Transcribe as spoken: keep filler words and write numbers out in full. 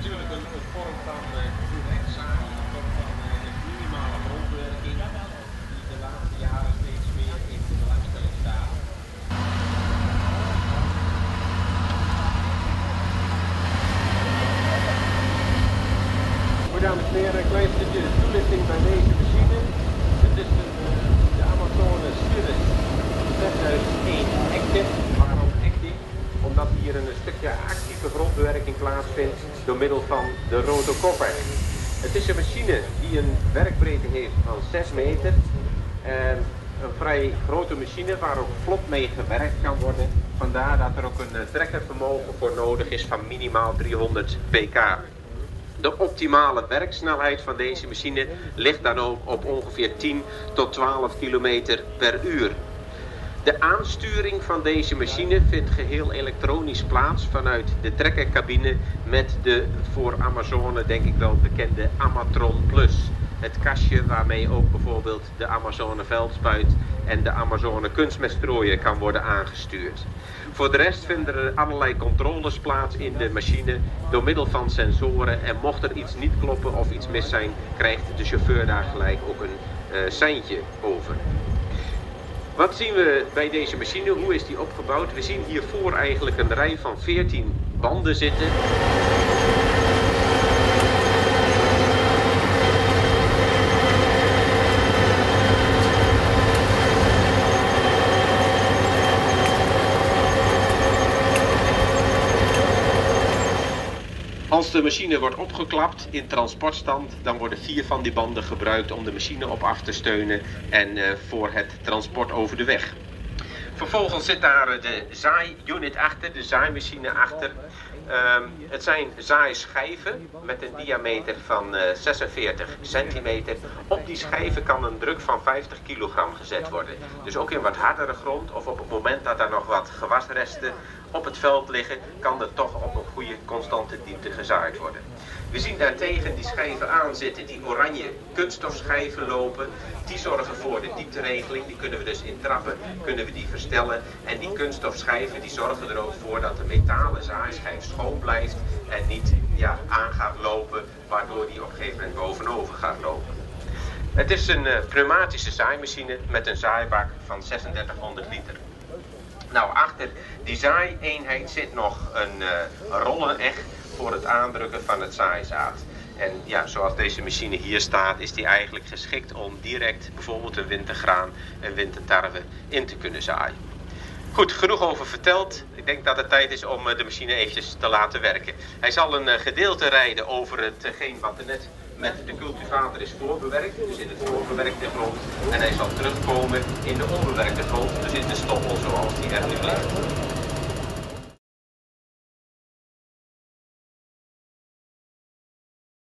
natuurlijk een, een vorm van uh, zaai, een vorm van uh, minimale grondwerking, die de laatste jaren steeds meer in de belangstelling staat. Goed, dames en heren, een klein stukje toelichting bij deze machine. Het is een, uh, de Amazone Cirrus zesduizendéén Active. Waarom Active? Omdat hier een stukje actieve grondbewerking plaatsvindt door middel van de rotokopper. Het is een machine die een werkbreedte heeft van zes meter. En een vrij grote machine waar ook vlot mee gewerkt kan worden. Vandaar dat er ook een trekkervermogen voor nodig is van minimaal driehonderd pk. De optimale werksnelheid van deze machine ligt dan ook op ongeveer tien tot twaalf kilometer per uur. De aansturing van deze machine vindt geheel elektronisch plaats vanuit de trekkercabine met de voor Amazone denk ik wel bekende Amatron Plus. Het kastje waarmee ook bijvoorbeeld de Amazone veldspuit en de Amazone kunstmeststrooier kan worden aangestuurd. Voor de rest vinden er allerlei controles plaats in de machine door middel van sensoren en mocht er iets niet kloppen of iets mis zijn, krijgt de chauffeur daar gelijk ook een uh, seintje over. Wat zien we bij deze machine? Hoe is die opgebouwd? We zien hiervoor eigenlijk een rij van veertien banden zitten. Als de machine wordt opgeklapt in transportstand, dan worden vier van die banden gebruikt om de machine op af te steunen en uh, voor het transport over de weg. Vervolgens zit daar de zaai-unit achter, de zaaimachine achter. Um, het zijn zaaischijven met een diameter van uh, zesenveertig centimeter. Op die schijven kan een druk van vijftig kilogram gezet worden. Dus ook in wat hardere grond of op het moment dat er nog wat gewasresten op het veld liggen, kan er toch op een goede constante diepte gezaaid worden. We zien daartegen die schijven aanzitten die oranje kunststofschijven lopen. Die zorgen voor de diepteregeling. Die kunnen we dus in trappen kunnen we die verstellen. En die kunststofschijven die zorgen er ook voor dat de metalen zaaischijf schoon blijft en niet ja, aan gaat lopen, waardoor die op een gegeven moment bovenover gaat lopen. Het is een uh, pneumatische zaaimachine met een zaaibak van zesendertighonderd liter. Nou, achter die zaaieenheid zit nog een uh, rolleneg voor het aandrukken van het zaaizaad. En ja, zoals deze machine hier staat, is die eigenlijk geschikt om direct bijvoorbeeld een wintergraan en wintertarwe in te kunnen zaaien. Goed, genoeg over verteld. Ik denk dat het tijd is om de machine eventjes te laten werken. Hij zal een gedeelte rijden over hetgeen wat er net met de cultivator is voorbewerkt, dus in het voorbewerkte grond. En hij zal terugkomen in de onbewerkte grond, dus in de stoppel zoals die er nu ligt.